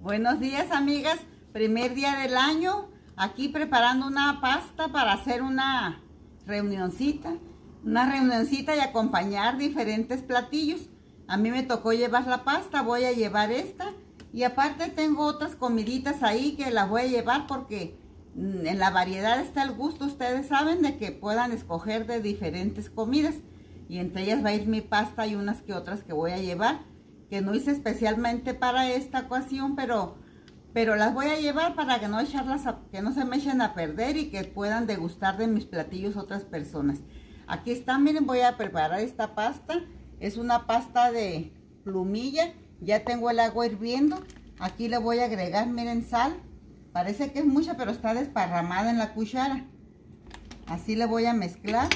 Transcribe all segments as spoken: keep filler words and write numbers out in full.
Buenos días, amigas. Primer día del año. Aquí preparando una pasta para hacer una reunioncita. Una reunioncita y acompañar diferentes platillos. A mí me tocó llevar la pasta, voy a llevar esta. Y aparte tengo otras comiditas ahí que las voy a llevar porque en la variedad está el gusto. Ustedes saben de que puedan escoger de diferentes comidas. Y entre ellas va a ir mi pasta y unas que otras que voy a llevar, que no hice especialmente para esta ocasión, pero, pero las voy a llevar para que no, echarlas a, que no se me echen a perder y que puedan degustar de mis platillos otras personas. Aquí está, miren, voy a preparar esta pasta. Es una pasta de plumilla. Ya tengo el agua hirviendo. Aquí le voy a agregar, miren, sal. Parece que es mucha, pero está desparramada en la cuchara. Así le voy a mezclar,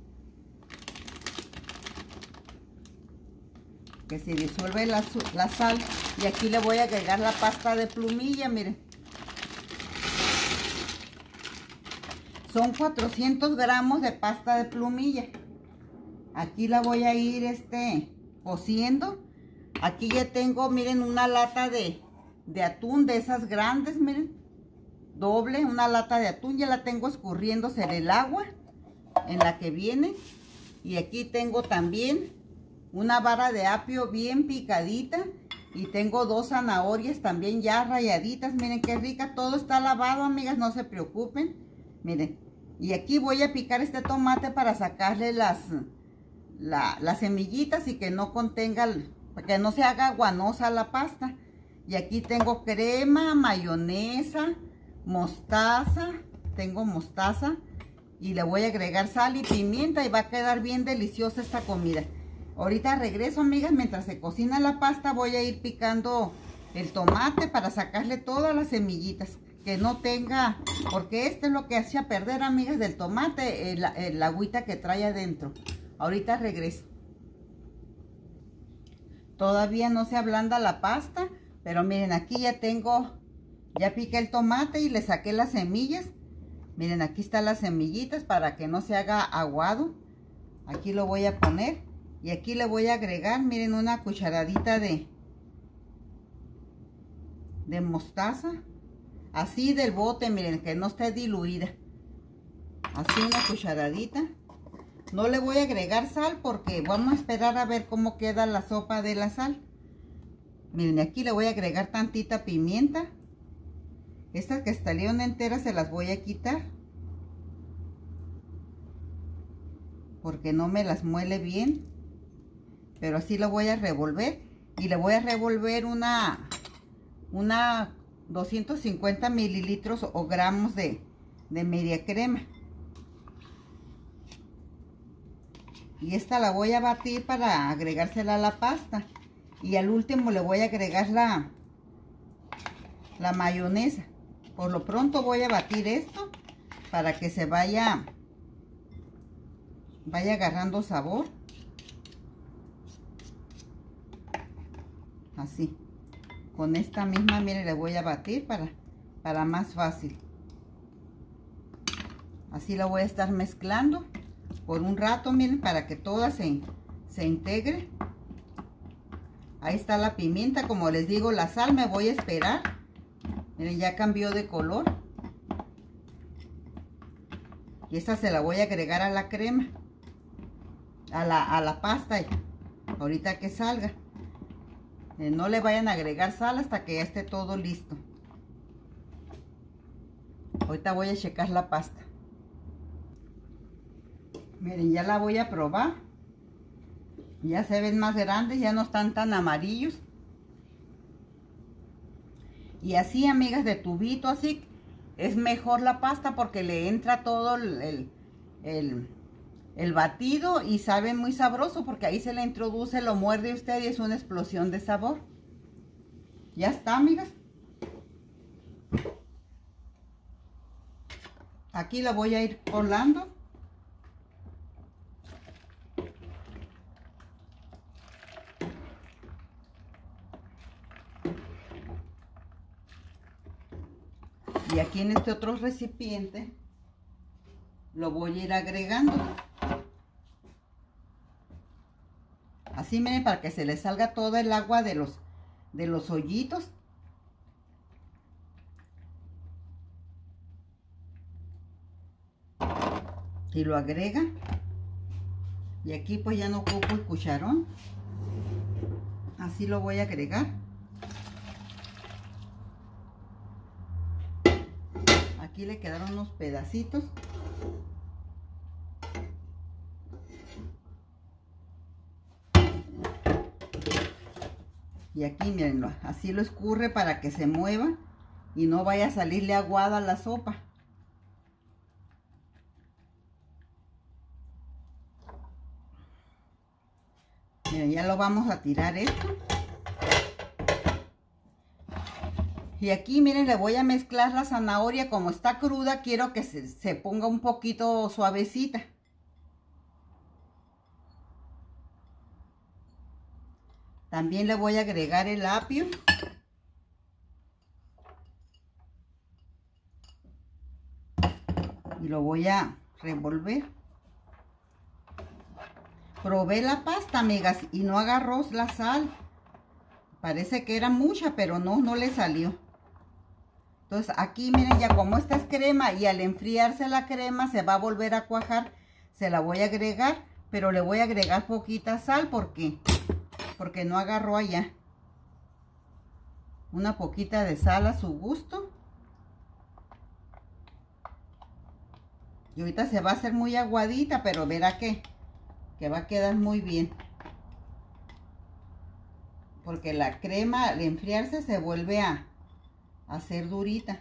que se disuelve la, la sal. Y aquí le voy a agregar la pasta de plumilla, miren. Son cuatrocientos gramos de pasta de plumilla. Aquí la voy a ir este, cociendo. Aquí ya tengo, miren, una lata de, de atún de esas grandes, miren. Doble, una lata de atún. Ya la tengo escurriéndose en el agua en la que viene. Y aquí tengo también una vara de apio bien picadita. Y tengo dos zanahorias también ya rayaditas. Miren qué rica. Todo está lavado, amigas. No se preocupen. Miren. Y aquí voy a picar este tomate para sacarle las, la, las semillitas y que no contenga, que no se haga guanosa la pasta. Y aquí tengo crema, mayonesa, mostaza. Tengo mostaza. Y le voy a agregar sal y pimienta y va a quedar bien deliciosa esta comida. Ahorita regreso, amigas, mientras se cocina la pasta voy a ir picando el tomate para sacarle todas las semillitas, que no tenga, porque esto es lo que hacía perder, amigas, del tomate, el, el agüita que trae adentro. Ahorita regreso. Todavía no se ablanda la pasta, pero miren, aquí ya tengo, ya piqué el tomate y le saqué las semillas. Miren, aquí están las semillitas para que no se haga aguado. Aquí lo voy a poner. Y aquí le voy a agregar, miren, una cucharadita de, de mostaza. Así del bote, miren, que no esté diluida. Así una cucharadita. No le voy a agregar sal porque vamos a esperar a ver cómo queda la sopa de la sal. Miren, aquí le voy a agregar tantita pimienta. Estas que salieron enteras se las voy a quitar, porque no me las muele bien. Pero así lo voy a revolver. Y le voy a revolver una, una doscientos cincuenta mililitros o gramos de, de media crema. Y esta la voy a batir para agregársela a la pasta. Y al último le voy a agregar la, la mayonesa. Por lo pronto voy a batir esto para que se vaya, vaya agarrando sabor. Así, con esta misma, miren, le voy a batir para, para más fácil. Así la voy a estar mezclando por un rato, miren, para que toda se, se integre. Ahí está la pimienta, como les digo, la sal me voy a esperar. Miren, ya cambió de color. Y esta se la voy a agregar a la crema, a la, a la pasta, ahorita que salga. No le vayan a agregar sal hasta que ya esté todo listo. Ahorita voy a checar la pasta. Miren, ya la voy a probar. Ya se ven más grandes, ya no están tan amarillos. Y así, amigas, de tubito, así es mejor la pasta porque le entra todo el, el, el El batido y sabe muy sabroso porque ahí se le introduce, lo muerde usted y es una explosión de sabor. Ya está, amigas. Aquí la voy a ir colando. Y aquí en este otro recipiente lo voy a ir agregando. Así, miren, para que se le salga todo el agua de los, de los hoyitos. y lo agrega. Y aquí pues ya no ocupo el cucharón, así lo voy a agregar. Aquí le quedaron unos pedacitos. Y aquí mirenlo, así lo escurre para que se mueva y no vaya a salirle aguada la sopa. Miren, ya lo vamos a tirar esto. Y aquí miren, le voy a mezclar la zanahoria. Como está cruda, quiero que se, se ponga un poquito suavecita. También le voy a agregar el apio. Y lo voy a revolver. Probé la pasta, amigas, y no agarró la sal. Parece que era mucha, pero no, no le salió. Entonces aquí miren, ya como esta es crema y al enfriarse la crema se va a volver a cuajar, se la voy a agregar, pero le voy a agregar poquita sal porque, porque no agarró allá. Una poquita de sal a su gusto. Y ahorita se va a hacer muy aguadita, pero verá que, que va a quedar muy bien. Porque la crema al enfriarse se vuelve a, a hacer durita.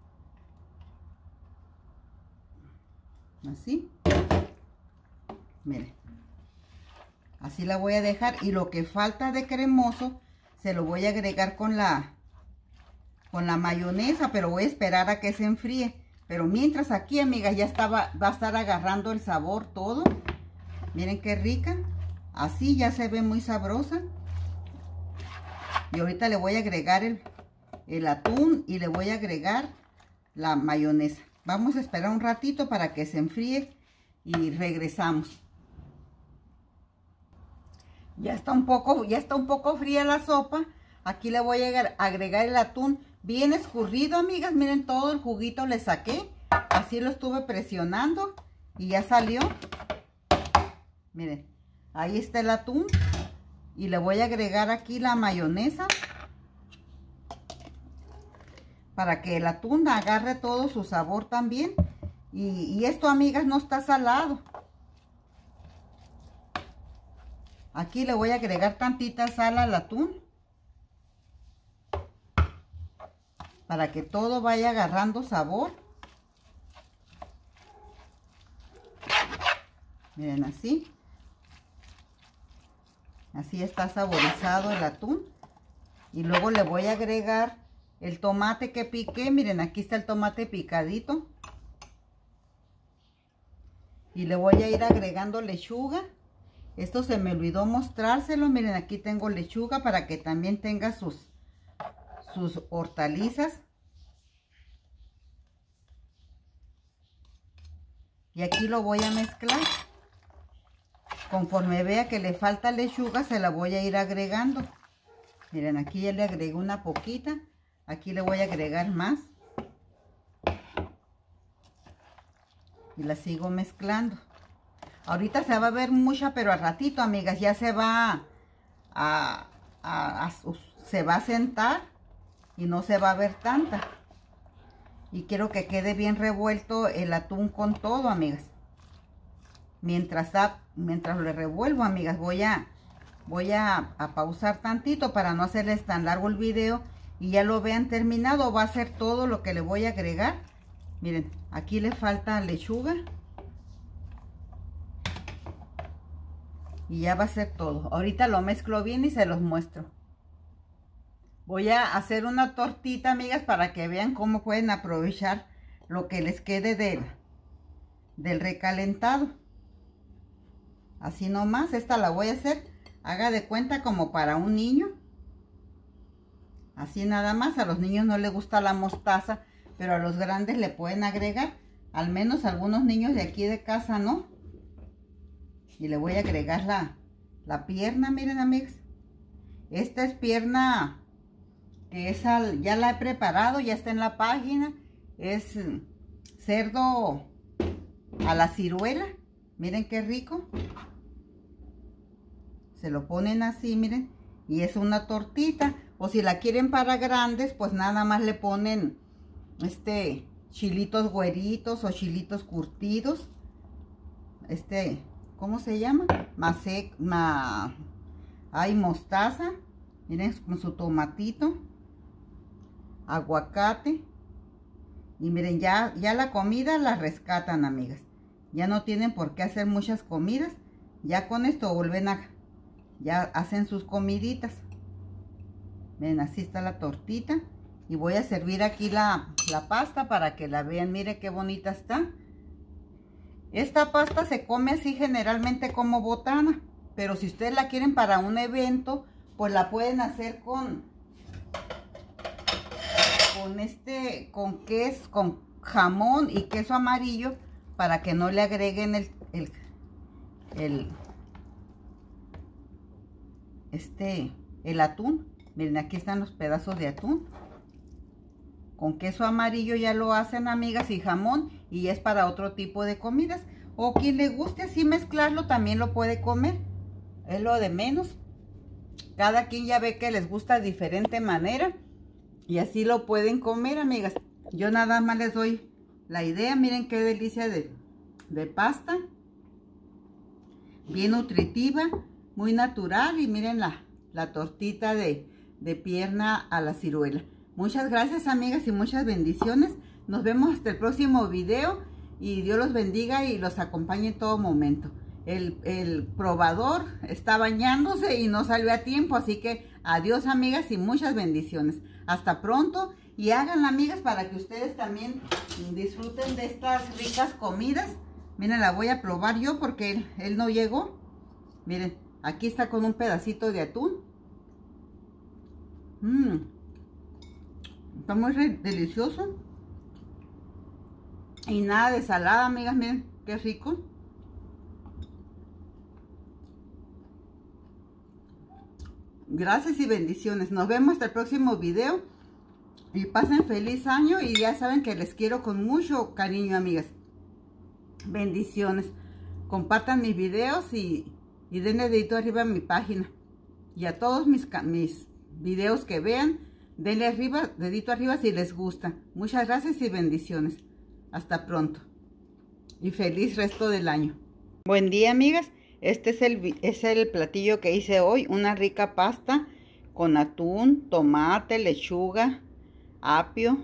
Así. Miren. Así la voy a dejar. Y lo que falta de cremoso se lo voy a agregar con la, con la mayonesa. Pero voy a esperar a que se enfríe. Pero mientras aquí, amigas, ya estaba, va a estar agarrando el sabor todo. Miren qué rica. Así ya se ve muy sabrosa. Y ahorita le voy a agregar el, el atún y le voy a agregar la mayonesa. Vamos a esperar un ratito para que se enfríe y regresamos. Ya está un poco, ya está un poco fría la sopa. Aquí le voy a agregar el atún bien escurrido, amigas. Miren, todo el juguito le saqué. Así lo estuve presionando y ya salió. Miren, ahí está el atún. Y le voy a agregar aquí la mayonesa. Para que el atún agarre todo su sabor también. Y, y esto, amigas, no está salado. Aquí le voy a agregar tantita sal al atún. Para que todo vaya agarrando sabor. Miren, así. Así está saborizado el atún. Y luego le voy a agregar el tomate que piqué. Miren, aquí está el tomate picadito. Y le voy a ir agregando lechuga. Esto se me olvidó mostrárselo. Miren, aquí tengo lechuga para que también tenga sus, sus hortalizas. Y aquí lo voy a mezclar. Conforme vea que le falta lechuga, se la voy a ir agregando. Miren, aquí ya le agregué una poquita. Aquí le voy a agregar más. Y la sigo mezclando. Ahorita se va a ver mucha, pero al ratito, amigas, ya se va a, a, a, a se va a sentar y no se va a ver tanta. Y quiero que quede bien revuelto el atún con todo, amigas. Mientras, mientras lo revuelvo, amigas, voy a, voy a, a pausar tantito para no hacerles tan largo el video y ya lo vean terminado. Va a ser todo lo que le voy a agregar. Miren, aquí le falta lechuga. Y ya va a ser todo. Ahorita lo mezclo bien y se los muestro. Voy a hacer una tortita, amigas, para que vean cómo pueden aprovechar lo que les quede del, del recalentado. Así nomás, esta la voy a hacer, haga de cuenta como para un niño. Así nada más, a los niños no les gusta la mostaza, pero a los grandes le pueden agregar. Al menos algunos niños de aquí de casa no. Y le voy a agregar la, la pierna, miren, amigas. Esta es pierna que es al, ya la he preparado, ya está en la página. Es cerdo a la ciruela. Miren qué rico. Se lo ponen así, miren. Y es una tortita. O si la quieren para grandes, pues nada más le ponen este chilitos güeritos o chilitos curtidos. Este, ¿cómo se llama? Masec, ma, hay mostaza. Miren, con su tomatito, aguacate. Y miren, ya, ya la comida la rescatan, amigas. Ya no tienen por qué hacer muchas comidas. Ya con esto vuelven a... Ya hacen sus comiditas. Miren, así está la tortita. Y voy a servir aquí la, la pasta para que la vean. Miren qué bonita está. Esta pasta se come así generalmente como botana. Pero si ustedes la quieren para un evento, pues la pueden hacer con... Con este... Con queso, con jamón y queso amarillo. Para que no le agreguen el... el, el este... El atún. Miren, aquí están los pedazos de atún. Con queso amarillo ya lo hacen, amigas, y jamón. Y es para otro tipo de comidas. O quien le guste así mezclarlo también lo puede comer. Es lo de menos. Cada quien ya ve que les gusta de diferente manera. Y así lo pueden comer, amigas. Yo nada más les doy la idea. Miren qué delicia de, de pasta. Bien nutritiva. Muy natural. Y miren la, la tortita de... de pierna a la ciruela. Muchas gracias, amigas, y muchas bendiciones. Nos vemos hasta el próximo video y Dios los bendiga y los acompañe en todo momento. El, el probador está bañándose y no salió a tiempo, así que adiós, amigas, y muchas bendiciones. Hasta pronto y háganla, amigas, para que ustedes también disfruten de estas ricas comidas. Miren, la voy a probar yo porque él, él no llegó. Miren, aquí está con un pedacito de atún. Mmm, está muy delicioso. Y nada de salada, amigas, miren qué rico. Gracias y bendiciones. Nos vemos hasta el próximo video. Y pasen feliz año. Y ya saben que les quiero con mucho cariño, amigas. Bendiciones. Compartan mis videos y, y denle dedito arriba a mi página. Y a todos mis, mis videos que vean, denle arriba, dedito arriba si les gusta. Muchas gracias y bendiciones. Hasta pronto. Y feliz resto del año. Buen día, amigas. Este es el, es el platillo que hice hoy. Una rica pasta con atún, tomate, lechuga, apio.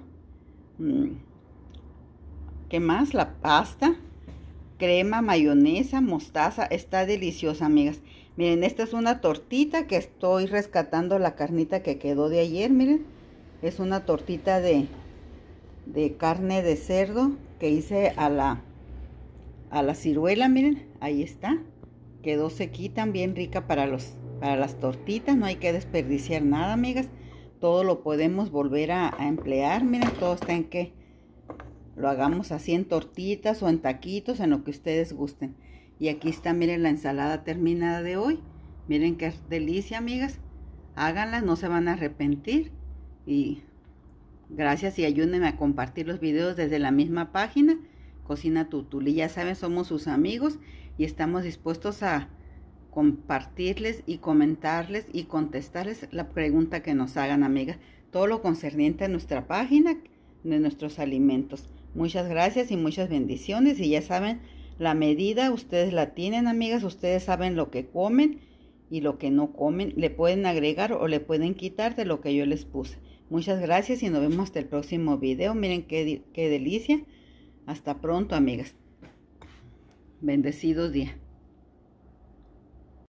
¿Qué más? La pasta. Crema, mayonesa, mostaza. Está deliciosa, amigas. Miren, esta es una tortita que estoy rescatando la carnita que quedó de ayer. Miren, es una tortita de, de carne de cerdo que hice a la, a la ciruela. Miren, ahí está. Quedó sequita, bien rica para, los, para las tortitas. No hay que desperdiciar nada, amigas. Todo lo podemos volver a, a emplear. Miren, todo está en que lo hagamos así en tortitas o en taquitos, en lo que ustedes gusten. Y aquí está, miren, la ensalada terminada de hoy. Miren qué delicia, amigas. Háganla, no se van a arrepentir. Y gracias y ayúdenme a compartir los videos desde la misma página. Cocina Tutuli. Ya saben, somos sus amigos y estamos dispuestos a compartirles y comentarles y contestarles la pregunta que nos hagan, amigas. Todo lo concerniente a nuestra página de nuestros alimentos. Muchas gracias y muchas bendiciones. Y ya saben, la medida ustedes la tienen, amigas. Ustedes saben lo que comen y lo que no comen. Le pueden agregar o le pueden quitar de lo que yo les puse. Muchas gracias y nos vemos hasta el próximo video. Miren qué, qué delicia. Hasta pronto, amigas. Bendecido día.